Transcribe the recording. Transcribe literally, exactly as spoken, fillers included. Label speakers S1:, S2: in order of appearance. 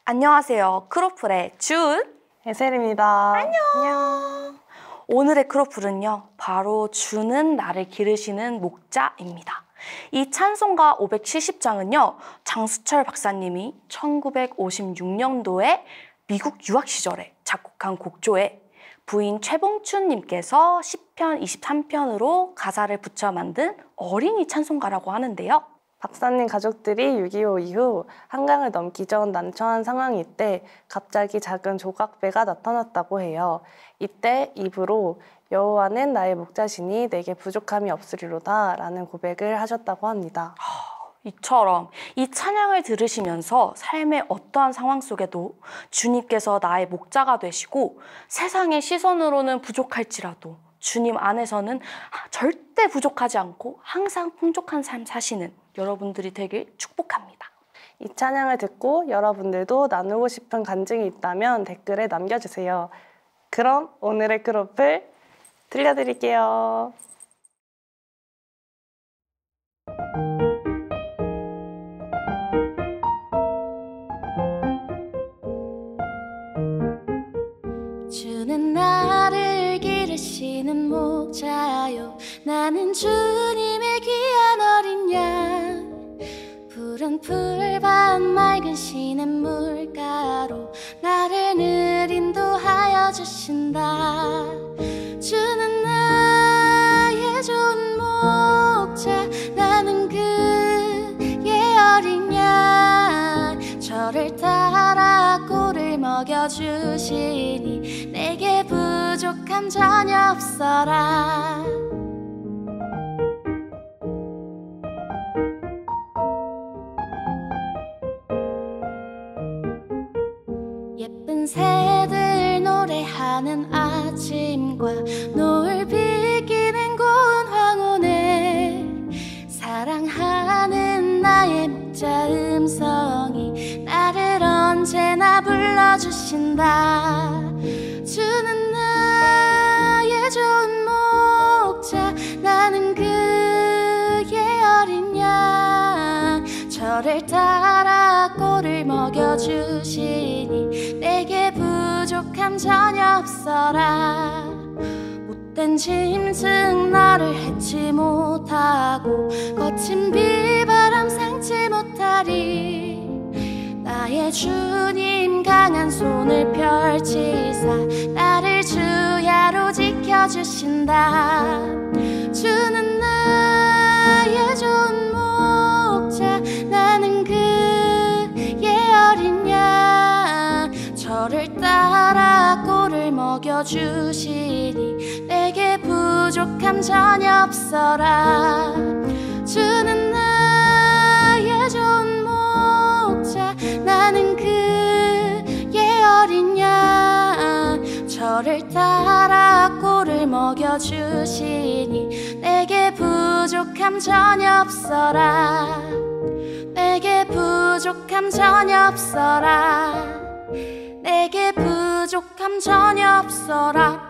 S1: 안녕하세요. 크로플의 준,
S2: 에셀입니다.
S1: 안녕.
S2: 안녕.
S1: 오늘의 크로플은요, 바로 주는 나를 기르시는 목자입니다. 이 찬송가 오백칠십 장은요, 장수철 박사님이 천구백오십육 년도에 미국 유학 시절에 작곡한 곡조에 부인 최봉춘님께서 시편 이십삼 편으로 가사를 붙여 만든 어린이 찬송가라고 하는데요.
S2: 박사님 가족들이 육이오 이후 한강을 넘기 전 난처한 상황일 때 갑자기 작은 조각배가 나타났다고 해요. 이때 입으로 여호와는 나의 목자시니 내게 부족함이 없으리로다 라는 고백을 하셨다고 합니다.
S1: 이처럼 이 찬양을 들으시면서 삶의 어떠한 상황 속에도 주님께서 나의 목자가 되시고 세상의 시선으로는 부족할지라도 주님 안에서는 절대 부족하지 않고 항상 풍족한 삶 사시는 여러분들이 되길 축복합니다.
S2: 이 찬양을 듣고 여러분들도 나누고 싶은 간증이 있다면 댓글에 남겨주세요. 그럼 오늘의 크로플 들려드릴게요.
S3: 주는 나를 기르시는 목자요, 나는 주님의 귀한 어린 양. 푸른 풀밭 맑은 시냇물가로 나를 늘 인도하여 주신다. 주는 나의 좋은 목자, 나는 그의 어린 양. 저를 따라 꼴을 먹여주시니 내게 부족함 전혀 없어라. 예쁜 새들 노래하는 아침과 노을 비기는 고운 황혼에 사랑하는 나의 목자 음성이 나를 언제나 불러주신다. 주는 나의 좋은 목자, 나는 그의 어린 양. 저를 따라 꼴을 먹여주시니 내게 부족함 전혀 없어라. 못된 짐승 나를 해치 못하고 거친 비바람 상치 못하리. 나의 주님 강한 손을 펼치사 나를 주야로 지켜주신다. 주는 나의 좋은 목자, 나는 그의 어린 양. 저를 따라 꼴을 먹여주시니 내게 부족함 전혀 없어라. 주는 나의 좋은 목자, 나는 그의 어린 양. 저를 따라 꼴을 먹여주시니 내게 부족함 전혀 없어라. 내게 부족함 전혀 없어라. 내게 부족함 전혀 없어라.